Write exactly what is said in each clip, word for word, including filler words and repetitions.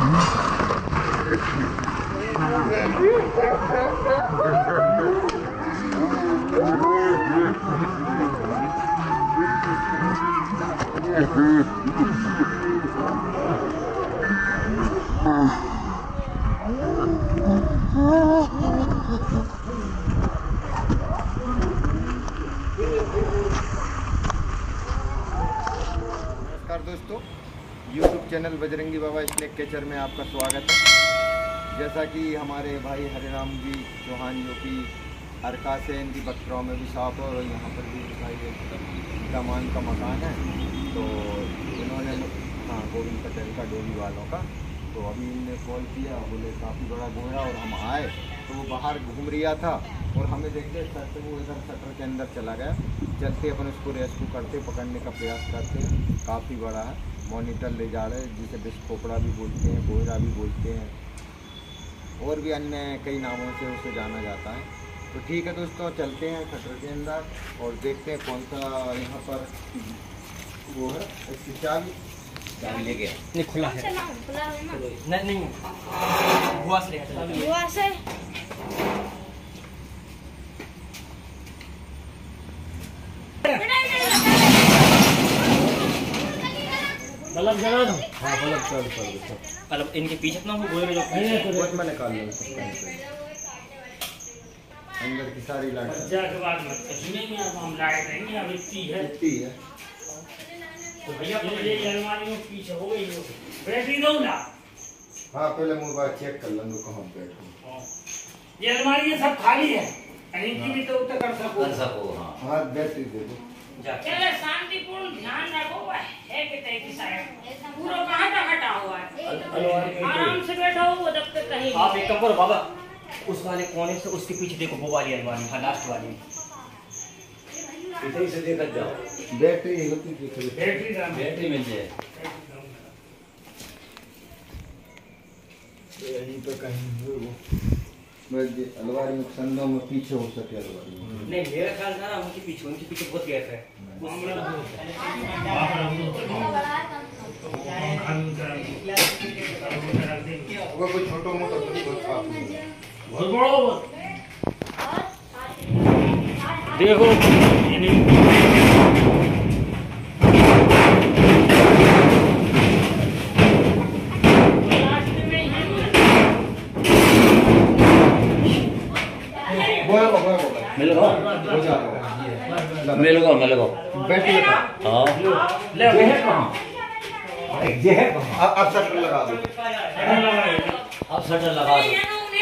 दोस्तों, YouTube channel Bajrangi Baba snake catcher में आपका स्वागत है। जैसा कि हमारे भाई हरिराम जी चौहान जो कि अरका से इनकी बकरों में भी साफ है और यहाँ पर भी भाई दामान का मकान है, तो इन्होंने हाँ गोविंद पटेल का डोली वालों का, तो अभी इनने कॉल किया, बोले काफ़ी बड़ा गोया और हम आए तो वो बाहर घूम रहा था और हमें देखते सर वो इधर शटर के अंदर चला गया। चलते अपन उसको रेस्क्यू करते, पकड़ने का प्रयास करते। काफ़ी बड़ा है, मॉनिटर ले जा रहे, जिसे बिस्कोपड़ा भी बोलते हैं, गोयरा भी बोलते हैं और भी अन्य कई नामों से उसे जाना जाता है। तो ठीक है दोस्तों, चलते हैं शटर के अंदर और देखते हैं कौन सा यहाँ पर वो है। इसकी चाबी चाबी ले गया, नहीं खुला है, नहीं नहीं बुआ से बुआ से बल्ब जला दो। हाँ बल्ब चालू कर दो। मतलब इनके पीछे ना हो गोले जो बहुत मैं निकाल लूँ अंदर की सारी लाइट बच्चा के बाद मत कहीं नहीं यार, हम लाइट नहीं अब इतनी है इतनी है तो भैया ये अलमारी में पीछे हो गई हो बैटरी दो ना। हाँ पहले मोबाइल चेक कर लूँ कहाँ बैठूँ। ये अलमारी सब खाली है, कहीं की भी तो उतर कर सको कर सको। हाँ हाँ बैटरी दे दो। चलो शांतिपूर्ण ध्यान रखो, है कि तय की साइड पूरा कहाँ तक हटा हुआ है, आराम से बैठो वो जब तक कहीं। आप एक काम करो बाबा, उस वाले कोने से उसके पीछे देखो, वो वाली अलमारी, हाँ लास्ट वाली, इधर से देखकर जाओ। बैटरी होती है, बैटरी बैटरी मिल जाए यहीं पे कहीं वो अलमारी में संदों में पीछे हो सके अलमारी में। नहीं मेरा ख्याल था ना उनके पीछे, उनके पीछे बहुत गैस है। वो कोई छोटा मोटा बहुत बहुत देखो मिलेगा मिलेगा बैटरी हाँ ले वो है कहाँ, ये है कहाँ। अब शटर लगा दो, अब शटर लगा दो,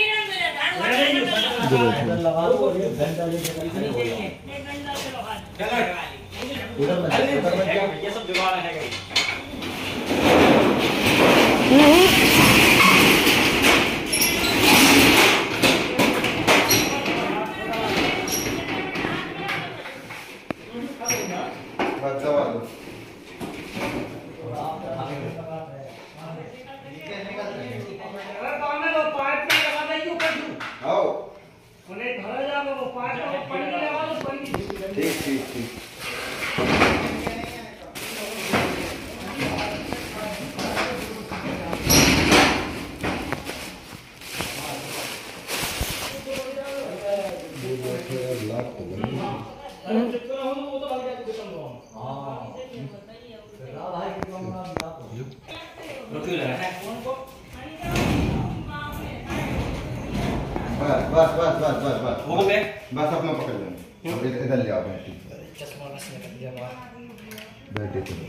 शटर लगा दो और ये घंटा लेके ये सब जुगाड़ है कहीं। दवा दो। ठीक ठीक ठीक बस बस बस बस बस बस वो गए बस अपना पकड़ लेना। अब इधर ले आओ बैटरी, चश्मा बस निकल गया बैटरी तो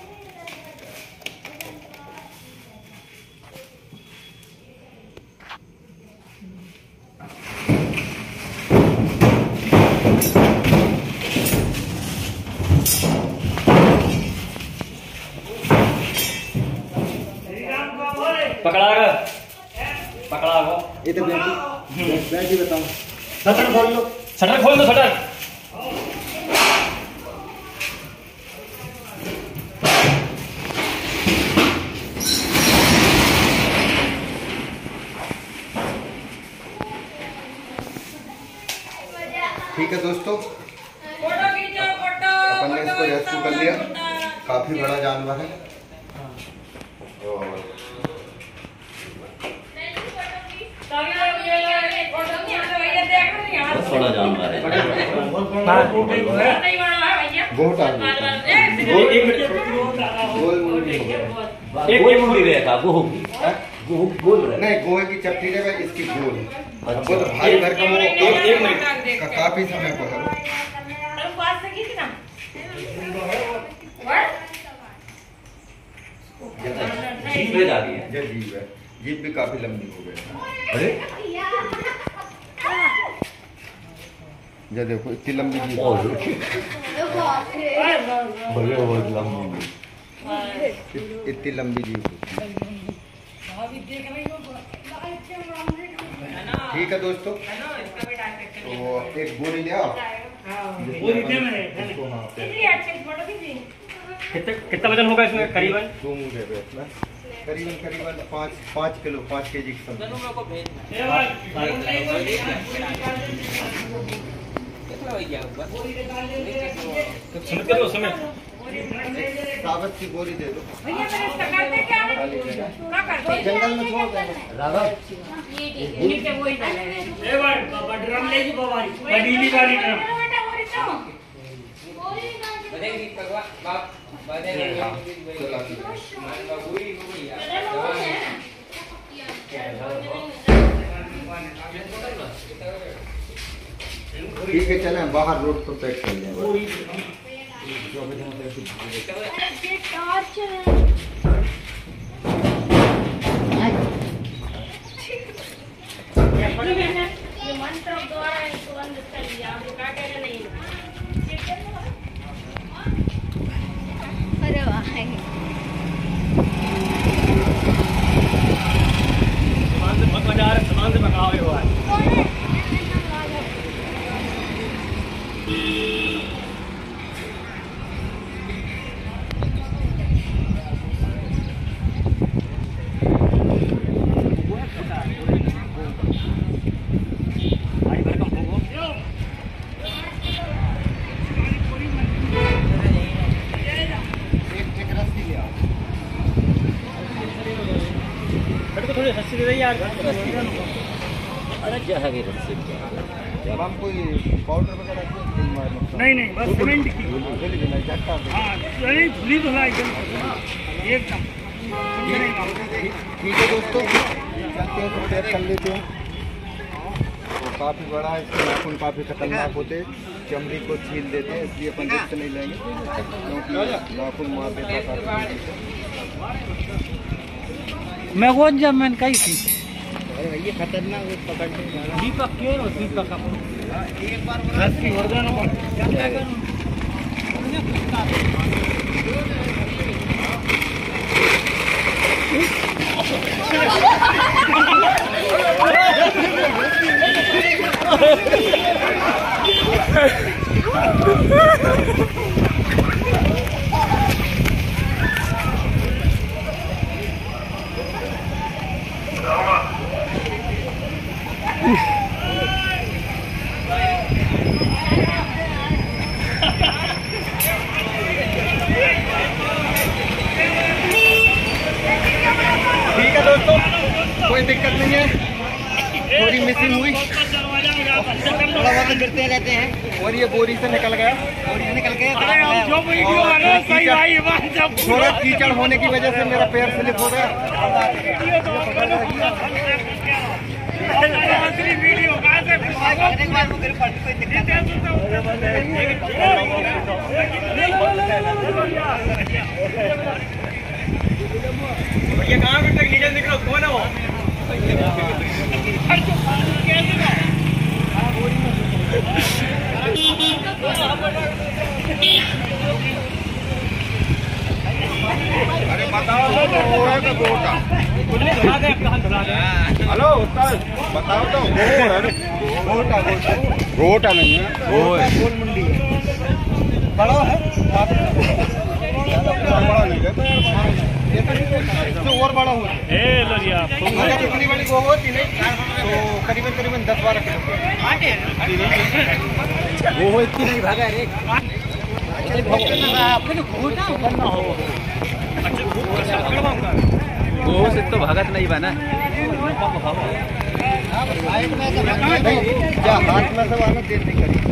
पकड़ा कर पकड़ा वो ये तो बैटरी बैटरी बताओ। शटर खोल लो, शटर खोल दो शटर। ठीक है दोस्तों, अपन ने इसको रेस्क्यू कर लिया। काफी बड़ा जानवर है और बड़ा जानवर है। गोटा एक गोल मुंडी रहेगा वो होगी वो गोल रहे नहीं गोहे की चपटी रहेगा इसकी गोल। अच्छा वो तो भाई भर का वो एक मिनट का काफी समय को करो जीप में जा रही है। ये जीप है जीप भी काफी लंबी हो गई। अरे ये देखो इतनी लंबी जीप बड़े बहुत लंबी इतनी लंबी जीप ठीक है दोस्तों। तो एक बोरी ले आओ। कितना कितना वजन होगा इसमें करीबन? दो मुझे इसमें करीबन करीबन पाँच पाँच किलो पाँच के जी साबत की बोरी दे दो। जंगल में छोड़ ठीक है चलें बाहर रोड पर पैक कर लें। हम कोई पाउडर वगैरह नहीं नहीं बस सीमेंट की हाँ धुली धुला एकदम ठीक है दोस्तों चलते हैं तो पैक कर लेते हैं। तो काफ़ी बड़ा है इसके नाखून काफ़ी खतरनाक होते चमड़ी को छील देते हैं इसलिए अपन रिस्क नहीं लेंगे क्योंकि नाखून मार देता है। मैं वो जब मैंने कही थी ये खतरनाक पकड़ने दीपक क्यों हो दीपक एक बार ठीक है दोस्तों कोई दिक्कत नहीं है थोड़ी मिसिंग हुई थोड़ा बहुत गिरते रहते हैं और ये बोरी से निकल गया बोरी से निकल गया थोड़ा कीचड़ होने की वजह से मेरा पैर स्लिप हो गया। ये कहाँ पे तक नीचे निकलो कौन है वो? अरे बताओ गोटा हेलो उस्ताद बताओ तो गोटा गोटा नहीं है गोल मंडी है बड़ा है बड़ा नहीं है और बड़ा हुआ कितनी बड़ी वो होती नहीं तो करीबन करीबन दस बारह किलो वो हो इतनी नहीं भागा रे वो से तो भगत नहीं बना। क्या हाथ में सब आना देर नहीं करी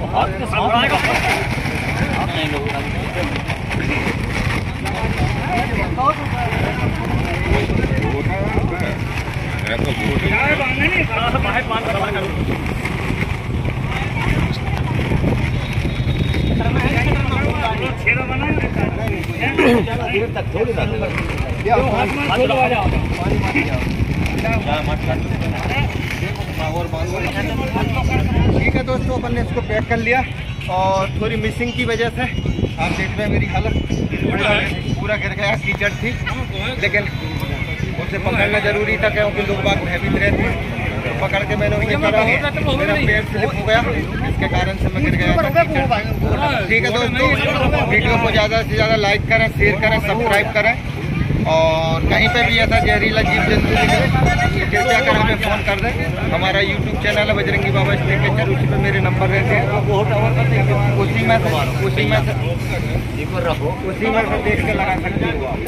ठीक है दोस्तों, अपन ने इसको पैक कर लिया और थोड़ी मिसिंग की वजह से आप देख रहे हैं मेरी हालत पूरा गिर गया, कीचड़ थी, लेकिन उसे पकड़ना जरूरी था क्योंकि लोग बाग भयभीत रहते हैं। तो पकड़ के मैंने ये करा, मेरा पैर स्लिप हो गया, इसके कारण से मैं गिर गया। ठीक है दोस्तों, वीडियो को ज़्यादा से ज़्यादा लाइक करें, शेयर करें, सब्सक्राइब करें और कहीं पे भी ऐसा जहरीला जीव जंतु दिखे तो कृपया कर हमें फ़ोन कर दें। हमारा यूट्यूब चैनल है बजरंगी बाबा स्नेक कैचर, उसी पे मेरे नंबर रहते हैं, उसी में से उसी में से उसी में से देख के लगा सकते हो आप।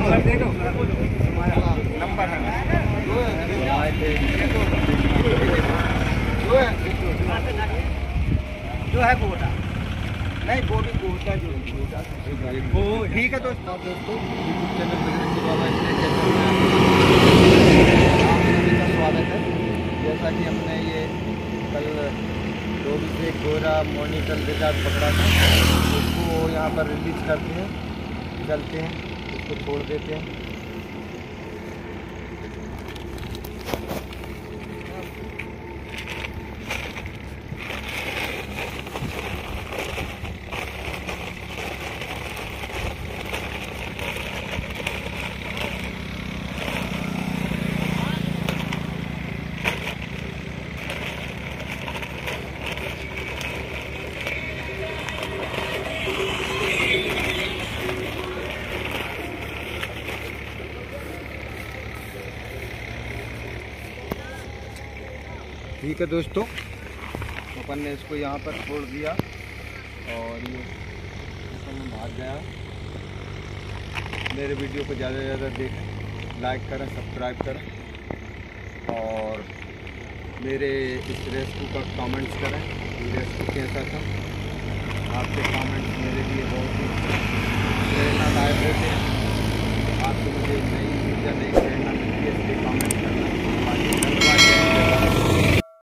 नंबर है जो है गोटा नहीं, वो भी गोटा जो वो ठीक है दोस्तों। दोस्तों YouTube channel Bajrangi Baba snake catcher में आप सभी का स्वागत है। जैसा कि हमने ये कल डोबी से गोरा मोनिकल रिजार्ट पकड़ा था, उसको यहाँ पर रिलीज करते हैं, चलते हैं, उसको छोड़ देते हैं। ठीक है दोस्तों, अपन ने इसको यहाँ पर छोड़ दिया और ये मैं भाग गया। मेरे वीडियो को ज़्यादा से ज़्यादा देखें, लाइक करें, सब्सक्राइब करें और मेरे इस रेस्क्यू का कमेंट्स करें, ये रेस्क्यू कैसा था। आपके कमेंट्स मेरे लिए बहुत ही प्रेरणादायक होते हैं। आपको मुझे नई ऊर्जा, नई प्रेरणा मिलती है, इसलिए कमेंट करें।